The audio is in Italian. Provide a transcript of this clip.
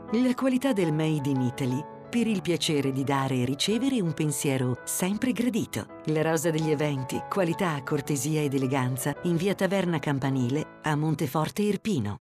La qualità del Made in Italy per il piacere di dare e ricevere un pensiero sempre gradito. La rosa degli eventi, qualità, cortesia ed eleganza in via Taverna Campanile a Monteforte Irpino.